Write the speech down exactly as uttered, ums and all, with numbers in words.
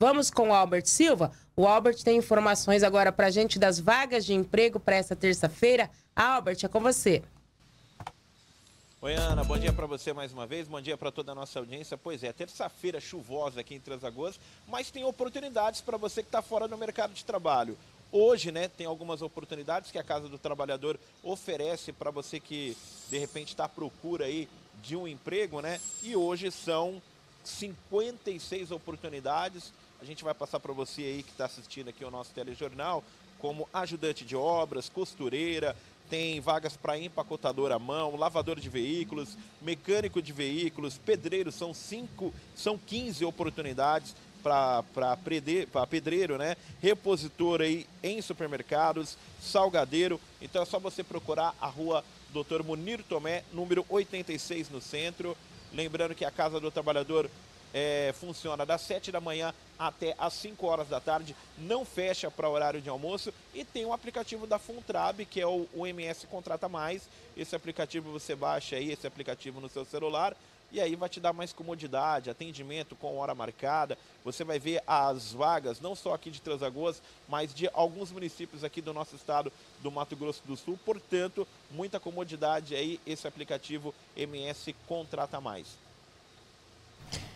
Vamos com o Albert Silva. O Albert tem informações agora para a gente das vagas de emprego para essa terça-feira. Albert, é com você. Oi, Ana, bom dia para você mais uma vez, bom dia para toda a nossa audiência. Pois é, terça-feira chuvosa aqui em Três Lagoas, mas tem oportunidades para você que está fora do mercado de trabalho. Hoje, né, tem algumas oportunidades que a Casa do Trabalhador oferece para você que, de repente, está à procura aí de um emprego, né? E hoje são cinquenta e seis oportunidades. A gente vai passar para você aí que está assistindo aqui o nosso telejornal, como ajudante de obras, costureira, tem vagas para empacotador à mão, lavador de veículos, mecânico de veículos, pedreiro, são cinco, são quinze oportunidades para pedreiro, né? Repositor aí em supermercados, salgadeiro. Então é só você procurar a rua doutor Munir Tomé, número oitenta e seis no centro. Lembrando que a Casa do Trabalhador É, funciona das sete da manhã até as cinco horas da tarde, não fecha para horário de almoço, e tem um aplicativo da Funtrab, que é o, o M S Contrata Mais. Esse aplicativo você baixa aí, esse aplicativo no seu celular, e aí vai te dar mais comodidade, atendimento com hora marcada. Você vai ver as vagas, não só aqui de Três Lagoas, mas de alguns municípios aqui do nosso estado do Mato Grosso do Sul. Portanto, muita comodidade aí, esse aplicativo M S Contrata Mais.